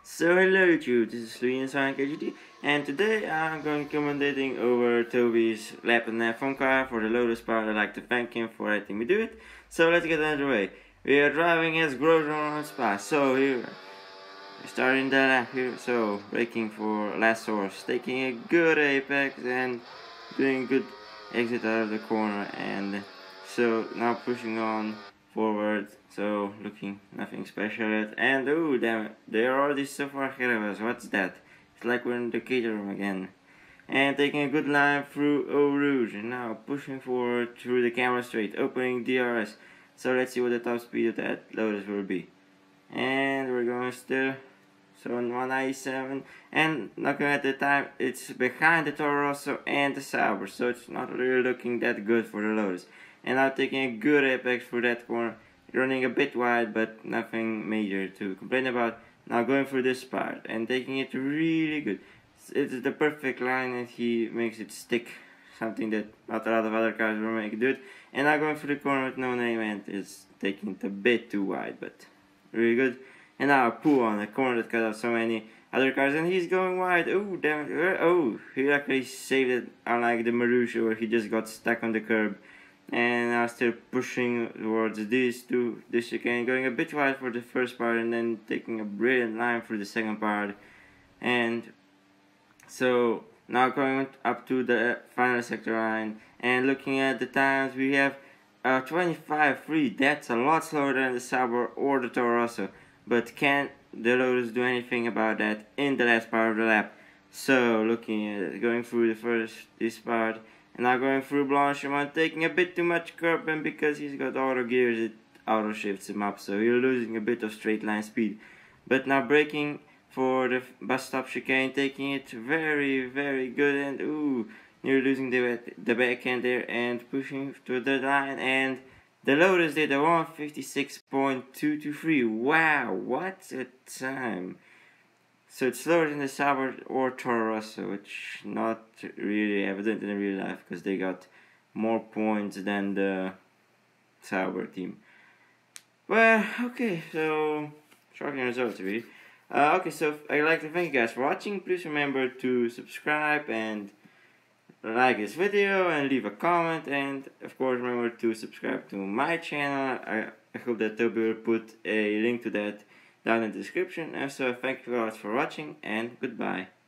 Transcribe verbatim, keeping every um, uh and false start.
So hello YouTube, this is TheSlovenianSonicHD, and today I'm going to commentating over Toby's lap and a phone car for the Lotus part. I'd like to thank him for letting me do it. So let's get underway. We are driving as Grosjean on Spa. So here, starting the lap here. So braking for last horse, taking a good apex and doing good exit out of the corner, and so now pushing on forward, so looking nothing special yet, and oh damn it, they are already so far ahead of us. What's that? It's like we're in the cater room again. And taking a good line through Eau Rouge, and now pushing forward through the camera straight, opening D R S. So let's see what the top speed of that Lotus will be. And we're going still, so on one ninety-seven, and looking at the time, it's behind the Toro Rosso and the Sauber, so it's not really looking that good for the Lotus. And now taking a good apex for that corner, running a bit wide, but nothing major to complain about. Now going through this part and taking it really good. It's the perfect line, and he makes it stick, something that not a lot of other cars will make it do it. And now going through the corner with no name, and it's taking it a bit too wide, but really good. And now a pull on a corner that cut out so many other cars, and he's going wide. Oh damn it! Oh, he luckily saved it, unlike the Marussia where he just got stuck on the curb. And now still pushing towards these two, this chicane, going a bit wide for the first part, and then taking a brilliant line for the second part. And so now going up to the final sector line and looking at the times, we have uh, twenty-five three. That's a lot slower than the Sauber or the Toro Rosso. But can the Lotus do anything about that in the last part of the lap? So looking at it, going through the first this part, and now going through Blanchiment, taking a bit too much curb, and because he's got auto gears, it auto shifts him up, so you're losing a bit of straight line speed. But now braking for the bus stop chicane, taking it very, very good, and ooh, you're losing the the backhand there and pushing to the line, and the Lotus did a one fifty-six point two two three. Wow, what a time! So it's slower than the Sauber or Toro Rosso, which not really evident in real life because they got more points than the Sauber team. Well, okay, so shocking results really. Uh, okay, so I'd like to thank you guys for watching. Please remember to subscribe and like this video and leave a comment, and of course remember to subscribe to my channel. I, I hope that Toby will put a link to that down in the description. And so thank you guys for watching, and goodbye.